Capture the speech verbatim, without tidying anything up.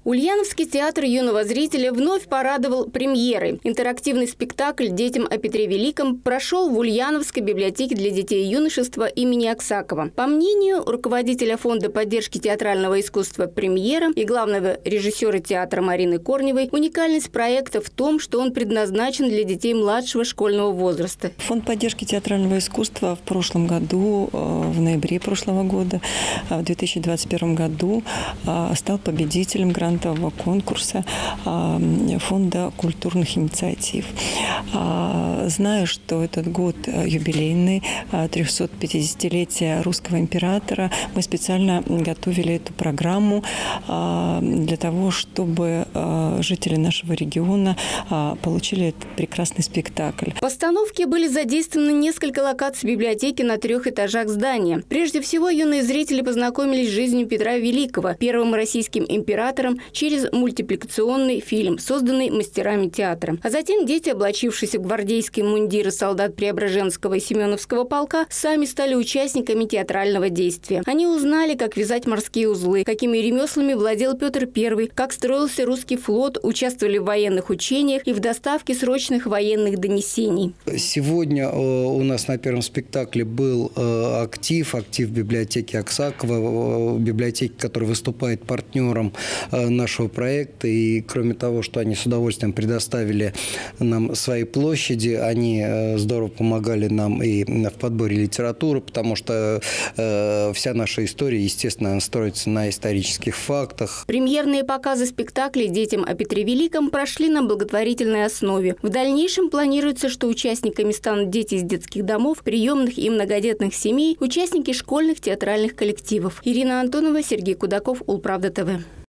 Ульяновский театр юного зрителя вновь порадовал премьерой. Интерактивный спектакль «Детям о Петре Великом» прошел в Ульяновской библиотеке для детей и юношества имени Аксакова. По мнению руководителя фонда поддержки театрального искусства «Премьера» и главного режиссера театра Марины Корневой, уникальность проекта в том, что он предназначен для детей младшего школьного возраста. Фонд поддержки театрального искусства в прошлом году, в ноябре прошлого года, в две тысячи двадцать первом году, стал победителем гран конкурса фонда культурных инициатив. Знаю, что этот год юбилейный, трехсот-пятидесятилетия русского императора. Мы специально готовили эту программу для того, чтобы жители нашего региона получили этот прекрасный спектакль. В постановке были задействованы несколько локаций библиотеки на трех этажах здания. Прежде всего, юные зрители познакомились с жизнью Петра Великого, первым российским императором, через мультипликационный фильм, созданный мастерами театра. А затем дети, облачившиеся в гвардейские мундиры солдат Преображенского и Семеновского полка, сами стали участниками театрального действия. Они узнали, как вязать морские узлы, какими ремеслами владел Петр Первый, как строился русский флот, участвовали в военных учениях и в доставке срочных военных донесений. Сегодня у нас на первом спектакле был актив, актив библиотеки Аксакова, библиотеки, которая выступает партнером нашего проекта. И кроме того, что они с удовольствием предоставили нам свои площади, они здорово помогали нам и в подборе литературы, потому что э, вся наша история, естественно, строится на исторических фактах. Премьерные показы спектаклей «Детям о Петре Великом» прошли на благотворительной основе. В дальнейшем планируется, что участниками станут дети из детских домов, приемных и многодетных семей, участники школьных театральных коллективов. Ирина Антонова, Сергей Кудаков, Улправда ТВ.